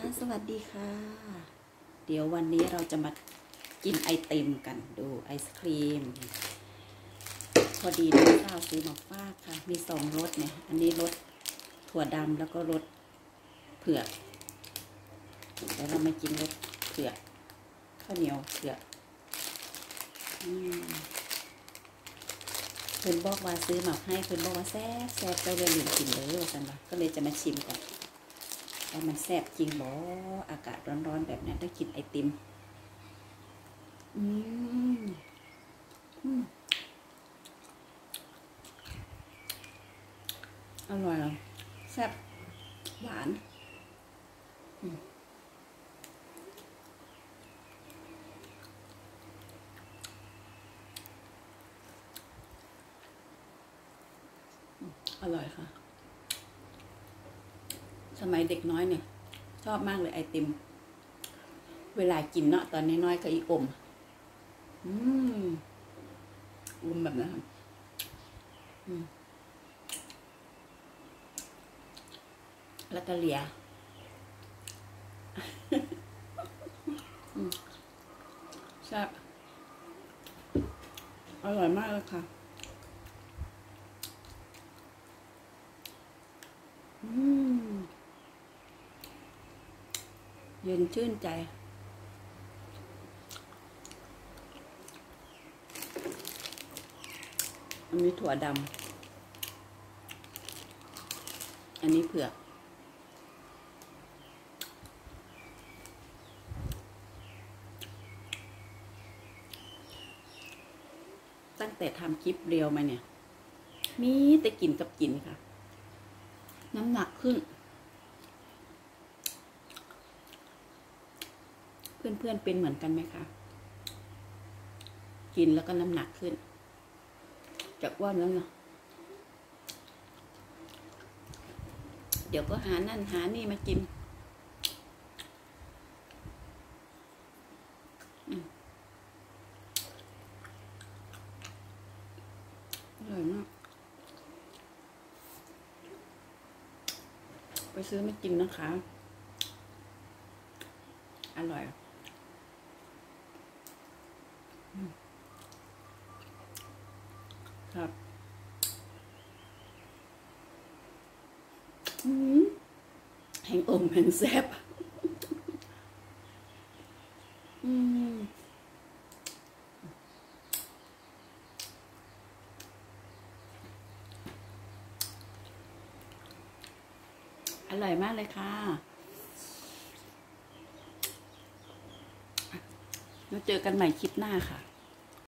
ค่ะสวัสดีค่ะเดี๋ยววันนี้เราจะมากินไอติมกันดูไอศครีมพอดีน้องสาวซื้อมาฝากค่ะมี2 รสเนี่ยอันนี้รสถั่วดำแล้วก็รสเผือกเดี๋ยวเรามากินรสเผือกข้าวเหนียวเผือกเพื่อนบอกว่าซื้อมาให้เพื่อนบอกว่าแซ่บเราเลยลืมกินเลยว่ากันว่าก็เลยจะมาชิมก่อนว่ามันแซ่บจริงบ่อากาศร้อนๆแบบนี้ได้กินไอติมอร่อยแซ่บหวานอร่อยค่ะสมัยเด็กน้อยเนี่ยชอบมากเลยไอติมเวลากินเนาะตอนน้อยๆก็อีอมแบบนั้นแล้วก็เลียแซ่บอร่อยมากเลยค่ะเย็นชื่นใจอันนี้ถั่วดำอันนี้เผือกตั้งแต่ทำคลิปเรียวมาเนี่ยมีแต่กินกับกินค่ะน้ำหนักขึ้นเพื่อนๆเป็นเหมือนกันไหมคะกินแล้วก็น้ำหนักขึ้นจากอ้วนแล้วเนาะเดี๋ยวก็หานั่นหานี่มากินอร่อยมากไปซื้อมากินนะคะอร่อยครับแห้งอมแห้งแซ่บอร่อยมากเลยค่ะแล้วเจอกันใหม่คลิปหน้าค่ะ